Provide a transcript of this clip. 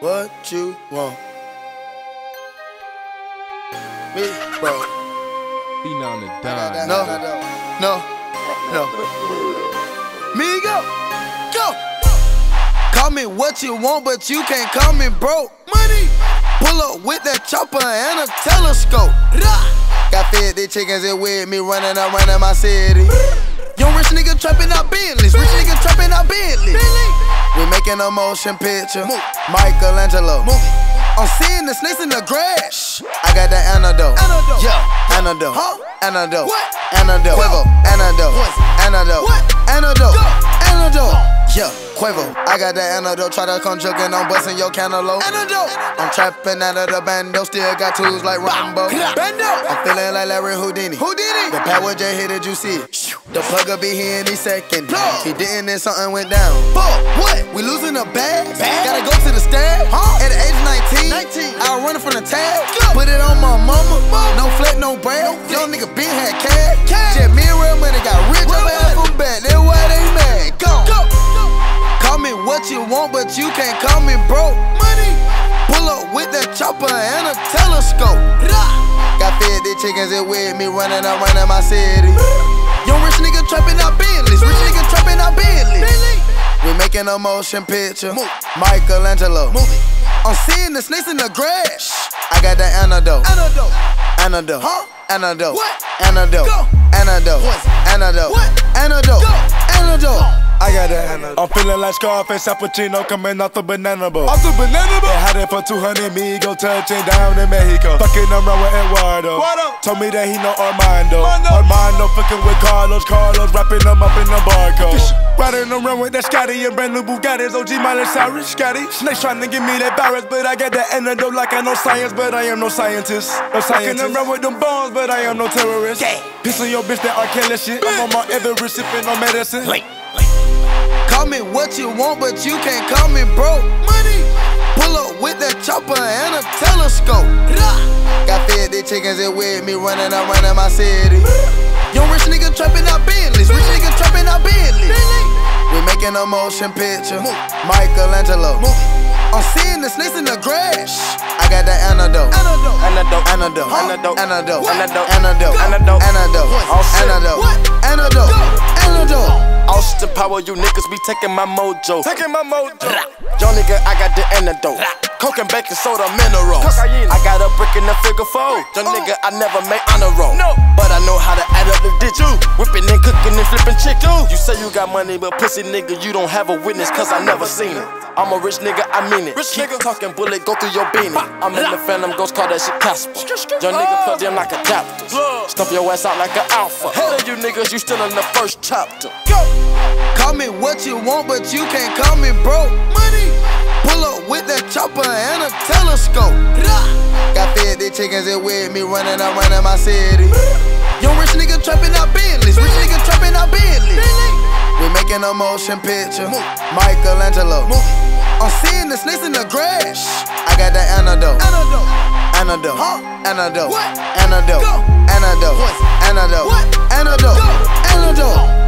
What you want? Me, bro. Phenom to die. No. Migo, go. Call me what you want, but you can't call me broke. Money. Pull up with that chopper and a telescope. Got 50 chickens in with me running around in my city. Young rich nigga trappin' out Bentleys. Rich nigga trappin' out Bentleys. We making a motion picture. Michelangelo. I'm seeing the snakes in the grass. I got that antidope. Yeah, antidope. Antidope. Antidote. Quavo. Antidote. Antidote. Antidote. Antidote. Yeah, Quavo. I got that antidote. Try to come juuggin, I'm bustin' your cantaloupe. Antidote. I'm trappin' out of the bando. Still got tools like Rambo. Bando. I'm feelin' like Harry Houdini. The power J hit it, you see it. The plug'll be here any second. He didn't and something went down. What? We losing the bags? Gotta go to the stab? At the age of 19, I was running from the tag. Put it on my mama. No flat, no brand. Young nigga been had cash. Just me and real money got rich off the alphabet. That's why they mad. Go. Call me what you want, but you can't call me broke. Money. Pull up with that chopper and a telescope. Got 50 chickens in with me running around in my city. Young rich nigga trappin' out Bentleys. Rich nigga trappin' out Bentleys. We making a motion picture. Michelangelo. I'm seeing the snakes in the grass. I got that antidote. Antidote. Antidote. Antidote. Antidote. Antidote. Antidote. Antidote. I got that antidote. I'm feeling like Scarface, Cappuccino coming off the banana boat. Off the banana boat? They had it for 200 Migo, touching down in Mexico. Fucking around with Eduardo. Told me that he know Armando. Armando fucking with Carlos wrapping them up in the barcode. Riding around with that Scotty and brand new Bugattis. OG Miley Cyrus, Scotty. Snakes trying to give me that virus, but I got that antidote like I know science, but I am no scientist. Fucking around with them bombs, but I am no terrorist. Piss on your bitch, that R. Kelly shit. I'm on my Everest sipping on medicine. Call me what you want, but you can't call me broke. Money. Pull up with that chopper and a telescope. Got 50 chickens in with me running around in my city. Young rich nigga trappin' out Bentleys. Rich nigga trappin' out Bentleys. We making a motion picture. Michelangelo. I'm seeing the snakes in the grass. I got that antidote. Antidote. Antidote. Antidote. Antidote. Antidote. Antidote. Antidote. Antidote. Antidote. Austin power, you niggas be taking my mojo. Young nigga, I got the antidote. Coke and baking soda minerals. I got a brick in the figure 4. Young nigga, I never made honor roll. But I know how to add up the digits. Whipping and cooking and flipping chicken. You say you got money, but pussy nigga, you don't have a witness, cause I never seen it. I'm a rich nigga, I mean it. Keep talking bullet, go through your beanie. I'm in the Phantom Ghost, call that shit Casper. Young nigga plugged in like adapters. Stomp your ass out like an alpha. Hell of you niggas, you still in the first chapter. Call me what you want, but you can't call me broke. Money. Pull up with that chopper and a telescope. Got 50 chickens in with me running around in my city. Young rich nigga trappin' out Bentleys. Rich nigga trappin' out Bentleys. We making a motion picture. Michelangelo. I'm seeing the snakes in the grass. I got that antidote. Antidote. Antidote. Antidote. Antidote. Antidote. Antidote. Antidote.